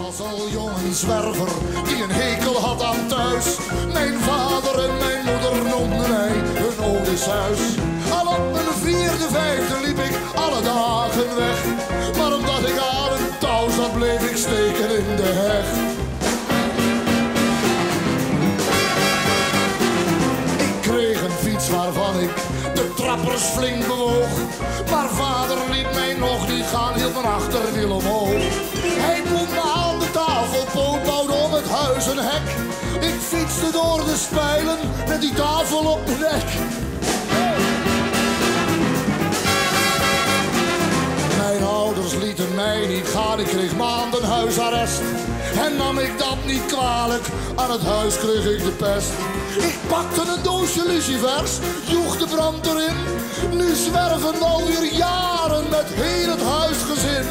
was al jong een zwerver die een hekel had aan thuis. Mijn vader en mijn moeder noemden mij hun Odysseus. Al op mijn vierde, vijfde liep ik alle dagen weg. Maar omdat ik aan een touw zat, bleef ik steken in de heg. Ik kreeg een fiets waarvan ik de trappers flink bewoog. Maar vader liet mij nog niet gaan, hield mijn achterwiel omhoog. Hij bond me aan de tafelpoot, bouwde om het huis een hek. Ik fietste door de spijlen met die tafel op mijn nek. Mijn ouders lieten mij niet gaan, ik kreeg maanden huisarrest. En nam ik dat niet kwalijk, aan het huis kreeg ik de pest. Ik pakte een doosje lucifers, joeg de brand erin. Nu zwerven we alweer jaren met heel het huisgezin.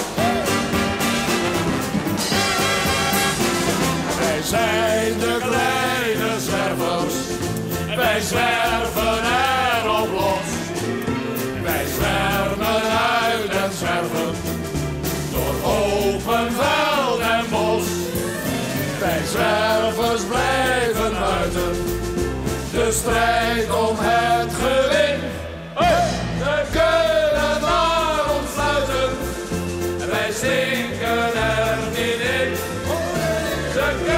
Wij zijn de kleine zwervers, wij zwerven erop los. Wij zwerven uit en zwerven, door open veld en bos. Wij zwervers blijven buiten, de strijd om het gewin. Ze kunnen naar ons fluiten, wij zinken er niet in. Ze